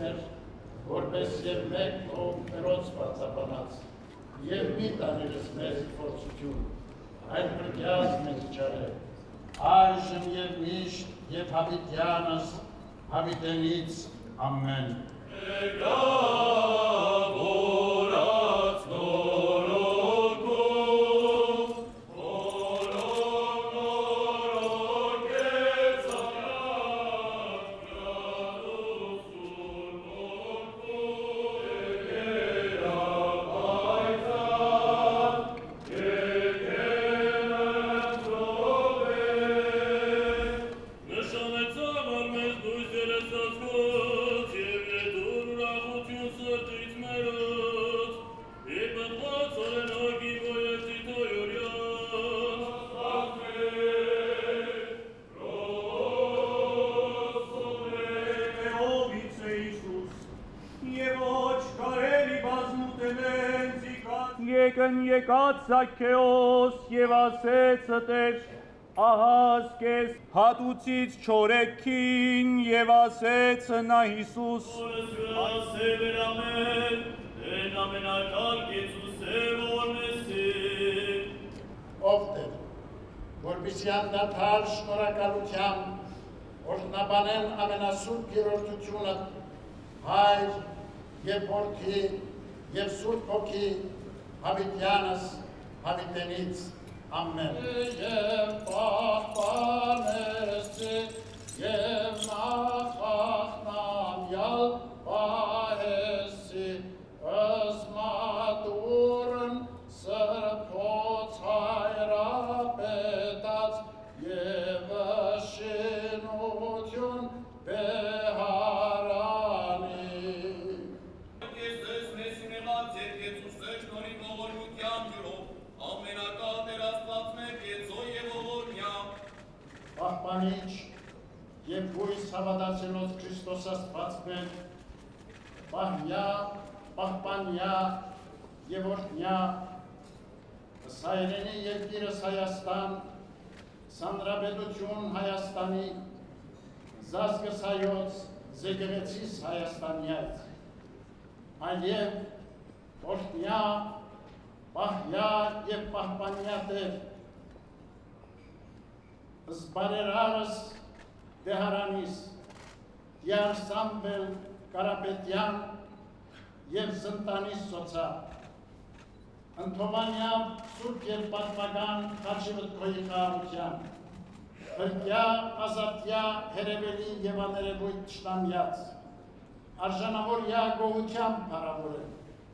մեր, որպես և մեկ ով Տերոց բացապանած, և մի տանիրս մեզ փորձություն, այլ բրգյազ մեզ չարել, այժմ և միշտ և հավիտյանս, հավիտենից, ամեն։ Եկած Զաքեոս և ասեց ըտեր, ահաս կեզ հատուցից չորեքին և ասեց նա Հիսուս, ով Տեր, որպեսզի անդադար շնորհակալությամբ օրհնաբանեն ամենասուրբ երրորդությունը, Հայր և Որդի և Սուրբ Հոգի, հավիտյանս, հավիտենից, ամեն։ Եվ պահպանես ձեզ, և նախախնամյալ պահեսի, ըսմատուրն սրբոց հայրապետած, և շինություն բեհարանի։ Պահպանիչ և հույս հավատացելոց Քրիստոս Աստված մեր, պահպանյա և օրհնյա, Սայրենի երկիրս Հայաստան, Սանրապետություն Հայաստանի, Զազգս Հայոց, Զեկեղեցիս Հայաստանյաց, այլև օրհնյա, պահյա և պահպանյա Տեր, զբարերարս դեհարանիս, դյար Սամվել Կարապետյան և զնտանիս սոցա, ընթովանյամ սուրբ և պատմական խաչիվտ քոյի խաղարության, հրկյա, ազատյա, հերևելի և աներևույթ չտամյաց, արժանավորյա գողությամբ հարավորել։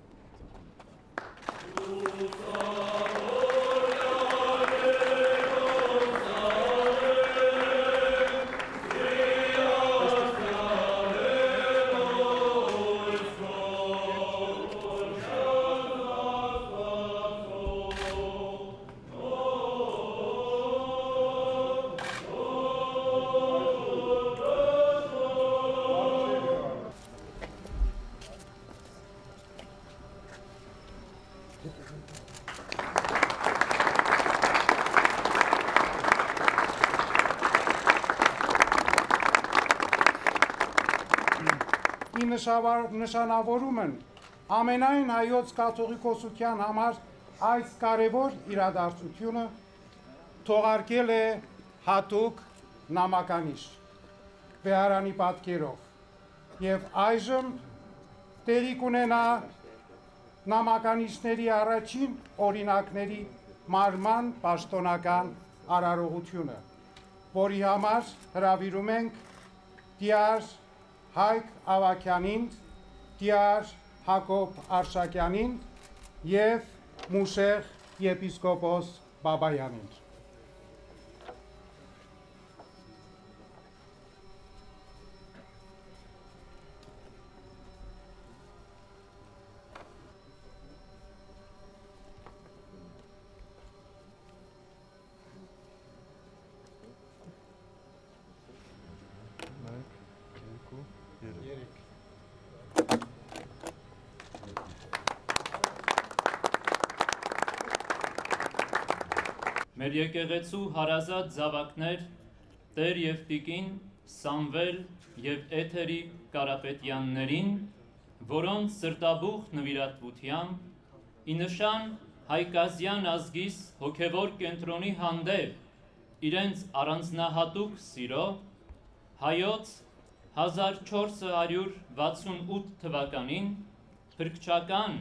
Նշանավորում են ամենայն հայոց կաթողիկոսության համար այս կարևոր իրադարձությունը թողարկել է հատուկ նամականիշ Բեհարանի պատկերով և այժմ տեղի կունենա նամականիշների առաջին օրինակների մարման պաշտոնական արարողությունը, որի համար հրավիրում ենք դիար Հայկ Ավագյանին, դիար Հակոբ Արշակյանին և Մուշեղ եպիսկոպոս Բաբայանին։ Մեր եկեղեցու հարազատ զավակներ, Տեր և Տիկին, Սամվել և Էթերի Կարապետյաններին, որոնց սրտաբուխ նվիրատվությամբ ի նշան հայկազյան ազգիս հոգևոր կենտրոնի հանդեպ իրենց առանձնահատուկ սիրո հայոց 1468 թվականին փրկչական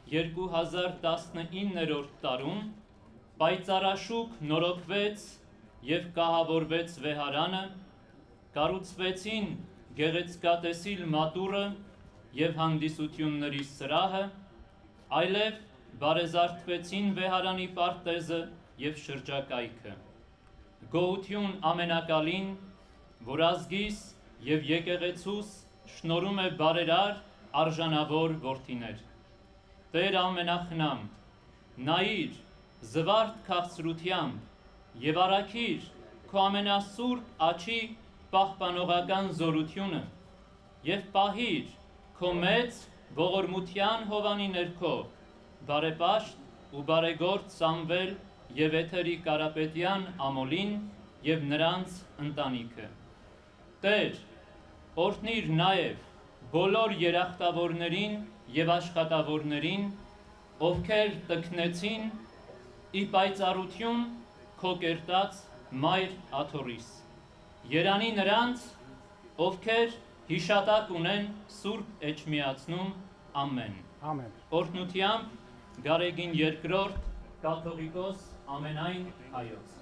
2019-րդ տարում պայծառաշուք նորոգվեց և կահավորվեց վեհարանը, կառուցվեցին գեղեցկատեսիլ մատուռը և հանդիսությունների սրահը, այլև բարեզարդվեցին վեհարանի պարտեզը և շրջակայքը։ Գոհություն ամենակալին, որ ազգիս և եկեղեցուս շնորհում է բարերար արժանավոր որդիներ։ Տեր ամենախնամ, նայիր զվարթ քաղցրությամբ և առաքիր քո ամենասուրբ աջի պահպանողական զորությունը և պահիր քո մեծ ողորմության հովանի ներքո բարեպաշտ ու բարեգործ Սամվել և Էթերի Կարապետյան ամոլին և նրանց ընտանիքը։ Տեր, օրհնիր նաև բոլոր երախտավորներին և աշխատավորներին, ովքեր տքնեցին ի պայծառություն քո կերտած մայր աթոռիս։ Երանի նրանց, ովքեր հիշատակ ունեն Սուրբ Էջմիածնում, ամեն։ Ամեն։ Օրհնությամբ Գարեգին II կաթողիկոս ամենայն հայոց։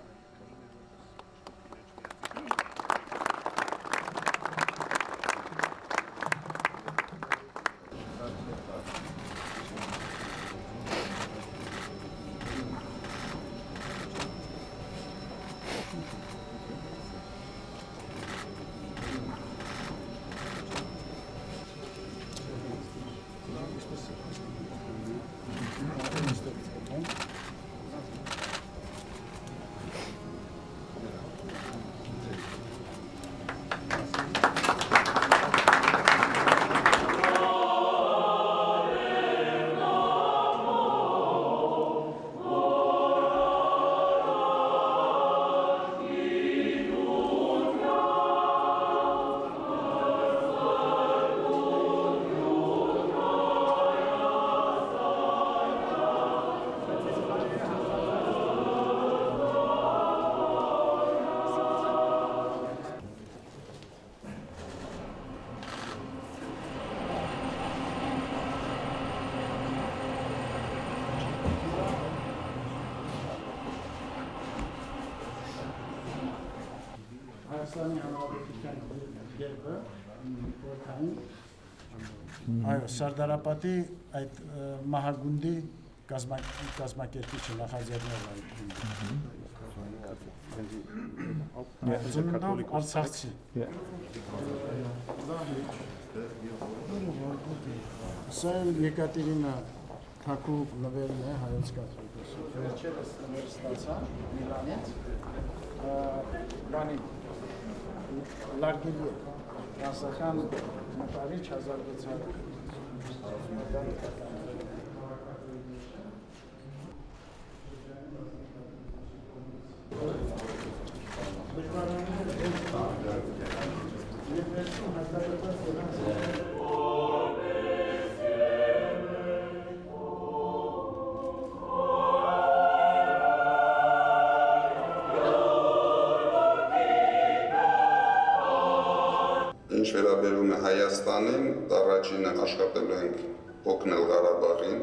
Հայաստանի Հանրապետության գերբը որքային այո Սարդարապետի այդ մահագունդի կազմակերպիչը նախաձեռնել այդ ծննդով Արցախցի սա Եկատերինա Թակու նվերն է հայոց կաթողիկոսի վերջերս նվեր ստացա Միլանից բանի լարգելի է Ռասախան նկարիչ 1600 Ինչ վերաբերում է Հայաստանին, առաջինը աշխատելու ենք օգնել Ղարաբաղին,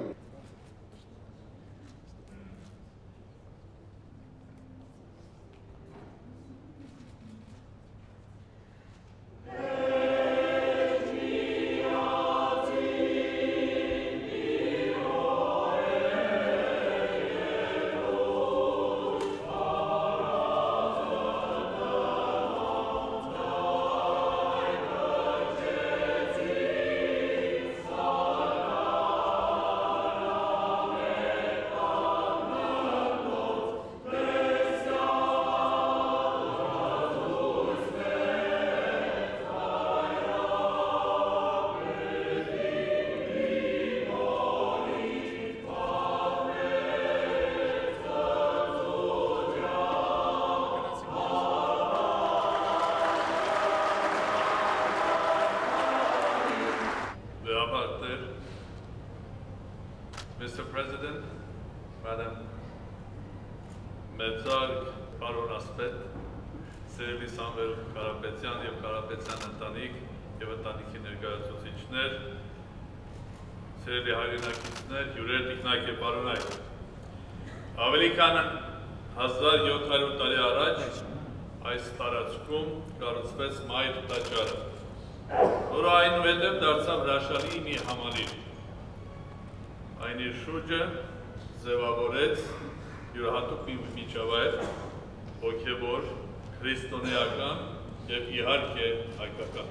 Մեծարգ պարոն ասպետ, սիրելի Սամվել Կարապետյան և Կարապետյան ընտանիք և ընտանիքի ներկայացուցիչներ, սիրելի հայրենակիցներ, հյուրեր, տիկնայք և պարոնայք։ Ավելի քան 1700 տարի առաջ այս տարածքում կառուցվեց Մայր տաճարը, որը այնուհետև դարձավ հրաշալի մի համալիր։ Այն իր շուրջը ձևավորեց յուրահատուկ մի միջավայր, հոգևոր, քրիստոնեական և իհարկե հայկական։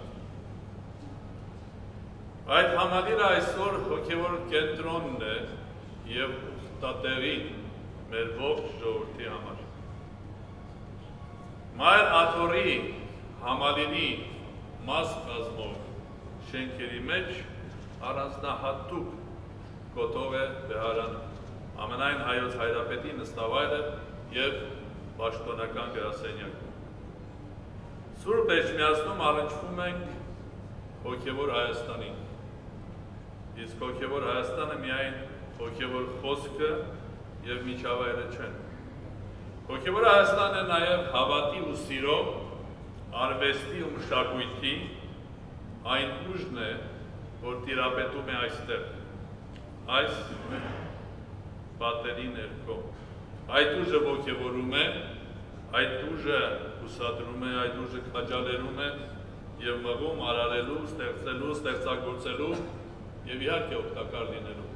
Այդ համալիրը այսօր հոգևոր կենտրոնն է և ուխտատեղին մեր ողջ ժողովրդի համար։ Մայր աթոռի համալիրի մաս կազմող շենքերի մեջ առանձնահատուկ կոթող է վեհարանը, ամենայն հայոց հայրապետի նստավայրը և պաշտոնական գրասենյակը։ Սուրբ Էջմիածնում առնչվում ենք հոգևոր Հայաստանին, իսկ հոգևոր Հայաստանը միայն հոգևոր խոսքը և միջավայրը չեն։ Հոգևոր Հայաստանը նաև հավատի ու սիրո, արվեստի ու մշակույթի այն ուժն է, որ տիրապետում է այստեղ, այս պատերի ներքո։ Այդ ուժը ոգևորում է, այդ ուժը հուսադրում է, այդ ուժը քաջալերում է և մղում արարելու, ստեղծելու, ստեղծագործելու և իհարկե օգտակար լինելու։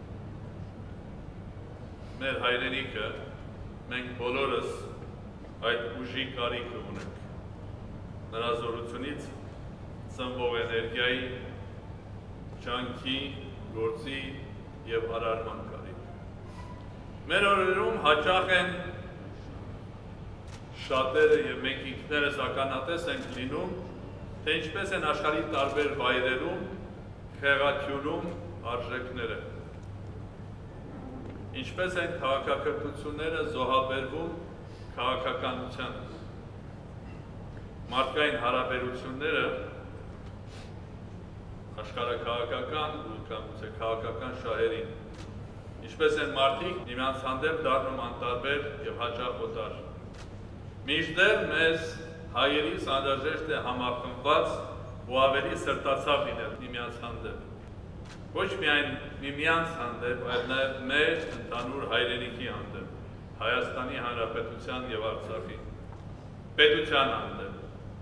Մեր հայրենիքը, մենք բոլորս այդ ուժի կարիքը ունենք, նրա զորությունից ծնվող էներգիայի, ջանքի, գործի և արարման կարիք։ Մեր օրերում հաճախ են շատերը և մենք ինքներս ականատես ենք լինում, թե ինչպես են աշխարհի տարբեր վայրերում խեղաթյուրում արժեքները, ինչպես են քաղաքակրթությունները զոհաբերվում քաղաքականության, մարդկային հարաբերությունները աշխարհաքաղաքական ու քաղաքական շահերին, ինչպես են մարդիկ միմյանց հանդեպ դառնում անտարբեր և հաճախ օտար։ Մինչդեռ մեզ հայերիս անհրաժեշտ է համախմբված ու ավելի սրտացավ լինել միմյանց հանդեպ։ Ոչ միայն միմյանց հանդեպ, այլ նաև մեր ընդհանուր հայրենիքի հանդեպ, Հայաստանի Հանրապետության և Արցախի, պետության հանդեպ,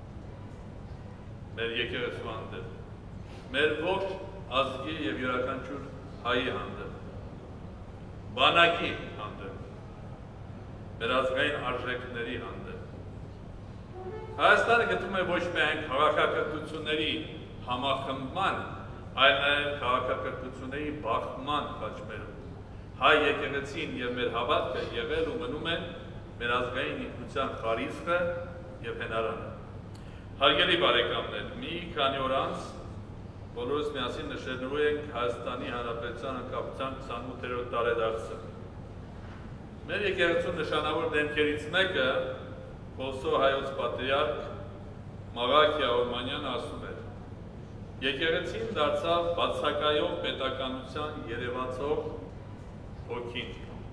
մեր եկեղեցու հանդեպ, մեր ողջ ազգի և յուրաքանչյուր հայի հանդեպ, բանակի հանդեպ, մեր ազգային արժեքների հանդեպ։ Հայաստանը գտնում է ոչ միայն քաղաքակրթությունների համախմբման, այլ նաև քաղաքակրթությունների բախման խաչմերում։ Հայ եկեղեցին և մեր հավատքը եղել ու մնում են մեր ազգային ինքնության խարիսխը և հենարանը։ Հարգելի բարեկամներ, մի քանի օր անց բոլորս միասին նշելու ենք Հայաստանի Հանրապետության անկախության 28-րդ տարեդարձը։ Մեր եկեղեցու նշանավոր դեմքերից մեկը Խոսո հայոց պատրիարք Մաղաքիա Օրմանյանը ասում էր. եկեղեցին դարձավ բացակայող պետականության երևացող հոգին։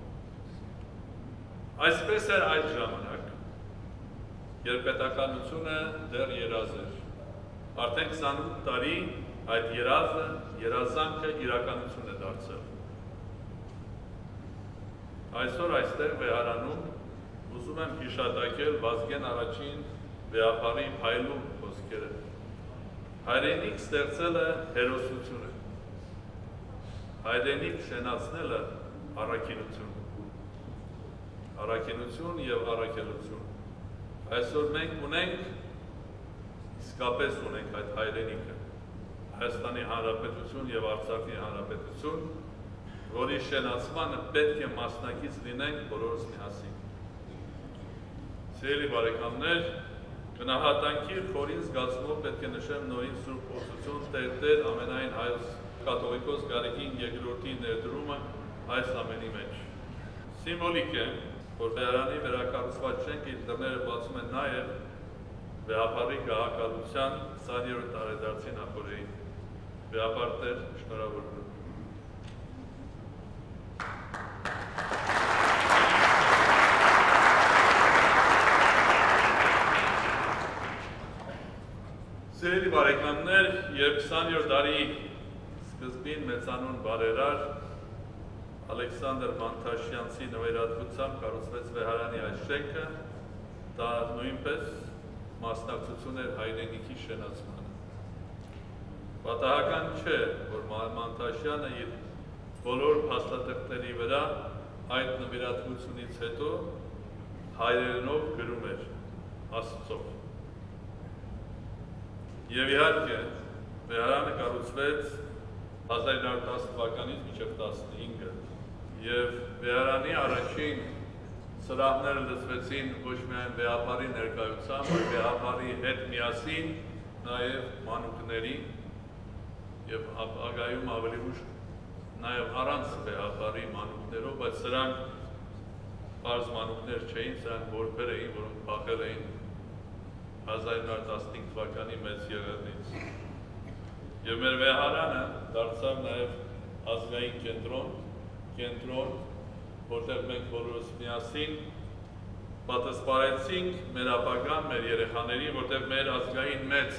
Այսպես էր այդ ժամանակ, երբ պետականությունը դեռ երազ էր։ Արդեն 28 տարի այդ երազանքը իրականություն է դարձել։ Այսօր այստեղ վեհարանում ուզում եմ հիշատակել Վազգեն առաջին վեհապարի փայլուն խոսքերը։ Հայրենիք ստեղծելը հերոսություն է, հայրենիք շենացնելը առաքինություն, առաքինություն և առաքելություն։ Այսօր մենք ունենք, իսկապես ունենք այդ հայրենիքը, Հայաստանի Հանրապետություն և Արցախի Հանրապետություն, որի շենացմանը պետք է մասնակից լինենք բոլորս միասին։ Սիրելի բարեկամներ, գնահատանքի խորին զգացումով պետք է նշեմ նորին Սուրբ Ուսուցություն Տեր ամենայն հայոց կաթողիկոս Գարեգին II-ի ներդրումը այս ամենի մեջ։ Սիմվոլիկ է, որ վեհարանի վերակառուցված շենքը իր դռները բացում են նաև վեհապարի գահակալության 20-րդ տարեդարձի նախօրեին։ Վեհապար Տեր, շնորհավորում եմ։ 20-րդ դարի սկզբին մեծանուն բարերար Ալեքսանդր Մանթաշյանցի նվիրատվությամբ կառուցվեց Վեհարանի այս շենքը, դա նույնպես մասնակցություն էր հայրենիքի շենացմանը։ Պատահական չէ, որ Մանթաշյանը իր բոլոր փաստաթղթերի վրա այդ նվիրատվությունից հետո հայերենով գրում էր Աստծով։ Եվ իհարկե, Վեհարանը կառուցվեց 1910 թվականից մինչև 15 եւ Վեհարանի առաջին սրահները լցվեցին ոչ միայն վեհապարի ներկայությամբ, այլ վեհապարի հետ միասին նաեւ մանուկների եւ ապագայում ավելի ուշ նաեւ առանց վեհապարի մանուկներով, բայց սրանք պարզ մանուկներ չէին, սրանք որբեր էին, որոնք փախել էին 1915 թվականի մեծ եղեռնից։ Եվ մեր վեհարանը դարձավ նաև ազգային կենտրոն, որտեղ մենք բոլորս միասին պատասպարեցինք մեր ապագան, մեր երեխաներին, որտեղ մեր ազգային մեծ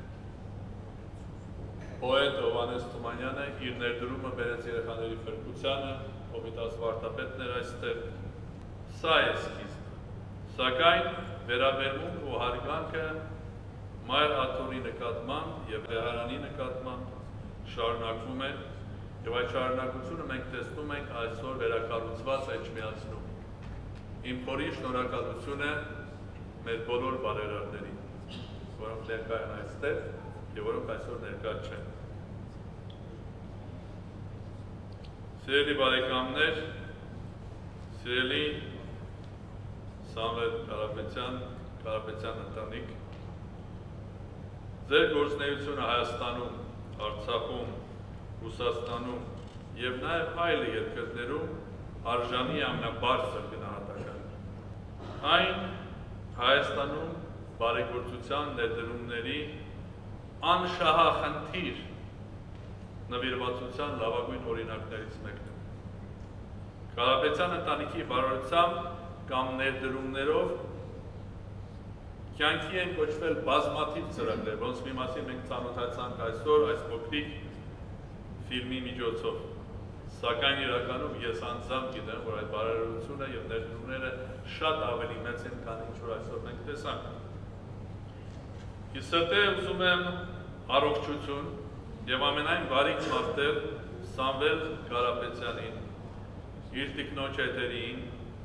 պոետ Հովհաննես Թումանյանը իր ներդրումը բերեց երեխաների փրկությանը, Կոմիտաս վարդապետն էր այստեղ։ Սա է սկիզբը։ Սակայն վերաբերմունք ու հարգանքը Մայր Աթոնի նկատմամբ եւ Վեհարանի նկատմամբ շարունակվում է եւ այդ շարունակությունը մենք տեսնում ենք այսօր վերակառուցված Էջմիածնում։ Իմ փորի շնորհակալությունը մեր բոլոր բարերարներին, որոնք ներկա են այստեղ եւ որոնք այսօր ներկա չեն։ Սիրելի բարեկամներ, սիրելի Սամվել Կարապետյան ընտանիք, ձեր գործունեությունը Հայաստանում, Արցախում, Ռուսաստանում եւ նաեւ այլ երկրներում արժանի ամենաբարձր գնահատական։ Այն Հայաստանում բարեգործության ներդրումների անշահախնդիր նվիրվածության լավագույն օրինակներից մեկն է։ Կարապետյան ընտանիքի բարօրությամբ կամ ներդրումներով կյանքի են կոչվել բազմաթիվ ծրագրեր, որոնց մի մասին մենք ծանոթացանք այսօր այս փոքրիկ ֆիլմի միջոցով։ Սակայն իրականում ես անձամբ գիտեմ, որ այդ բարերարությունը եւ ներդրումները շատ ավելի մեծ են, քան ինչ որ այսօր մենք տեսանք։ Ես ուզում եմ առողջություն եւ ամենայն բարիք մաղթել Սամվել Կարապետյանին, իր տիկնոջ հետերին,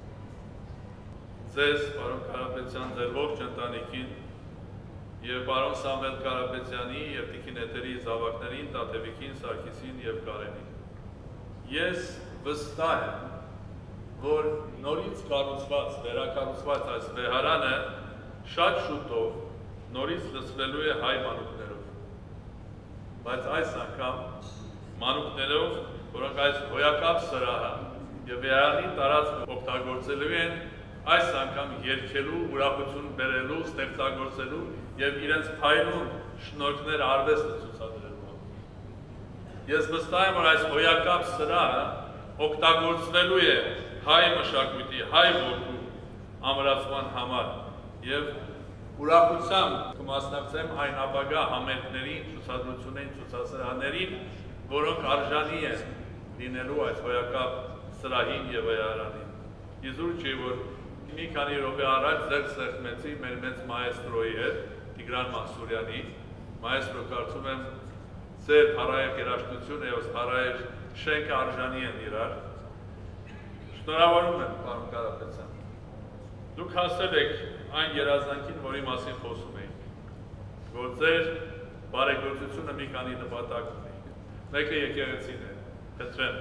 ձեզ, պարոն Կարապետյան, ձեր ողջ ընտանիքին եւ պարոն Սամվել Կարապետյանի եւ տիկին հետերի զավակներին, Տաթևիկին, Սարգիսին եւ Կարենին։ Ես վստահ եմ, որ նորից կառուցված, վերակառուցված այս վեհարանը շատ շուտով նորից լցվելու է հայ մանուկներով։ Բայց այս անգամ մանուկներով, որոնք այս հոյակապ սրահը եւ վեհարանի տարածքը օգտագործելու են այս անգամ երգելու, ուրախություն բերելու, ստեղծագործելու եւ իրենց փայլուն շնորհքներ արվեստը ցուցադրելու։ Ես վստահ եմ, որ այս հոյակապ սրահը օգտագործվելու է հայ մշակույթի, հայ ոգու ամրացման համար եւ ուրախությամբ կմասնակցեմ այն ապագա համերգներին, ցուցադրություններին, ցուցասրահներին, որոնք արժանի են լինելու այս հոյակապ սրահին եւ վեհարանին։ Իզուր չի, որ մի քանի րոպե առաջ ձեր սեղմեցի մեր մեծ մայեստրոյի հետ, Տիգրան Մանսուրյանի, մայեստրո կարծում եմ ձեր հարայր երաժշտությունը եւ հարայր շենքը արժանի են իրար։ Շնորհավորում եմ, պարոն Կարապետյան։ Դուք հասել եք այն երազանքին, որի մասին խոսում էինք, որ ձեր բարեգործությունը մի քանի նպատակ ունի։ Մեկը եկեղեցին է, խնդրեմ։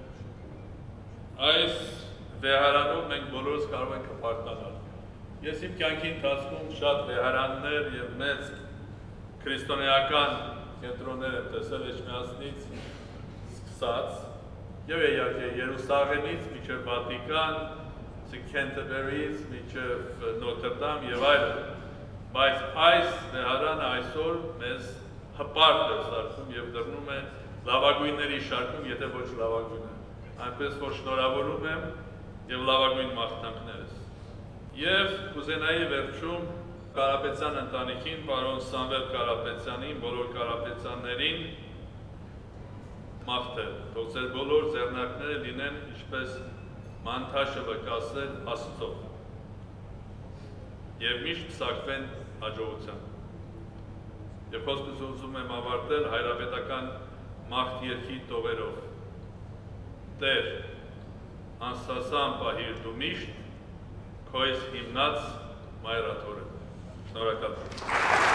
Այս վեհարանով մենք բոլորս կարող ենք հպարտանալ։ Ես իմ կյանքի ընթացքում շատ վեհարաններ եւ մեծ քրիստոնեական կենտրոններ եմ տեսել Էջմիածնից սկսած եւ իհարկե Երուսաղեմից մինչեւ Վատիկան, Քենտերբերից մինչեւ Նոտրդամ եւ այլն։ Բայց այս վեհարանը այսօր մեզ հպարտ է սարքում եւ դառնում է լավագույնների շարքում, եթե ոչ լավագույնը։ Այնպես որ շնորհավորում եմ եւ լավագույն մաղթանքներս։ Եվ կուզենայի վերջում Կարապետյան ընտանիքին, պարոն Սամվել Կարապետյանին, բոլոր Կարապետյաններին մաղթել, թող ձեր բոլոր ձեռնարկները լինեն ինչպես մանթաշը վկասել Աստծո և միշտ պսակվեն հաջողությամբ։ Եվ խոսքս ուզում եմ ավարտել հայրապետական մաղթ երգի տողերով։ Տեր, անսասան պահիր դու միշտ, քո ես հիմնած մայրաթորը։ Շնորհակալ եմ։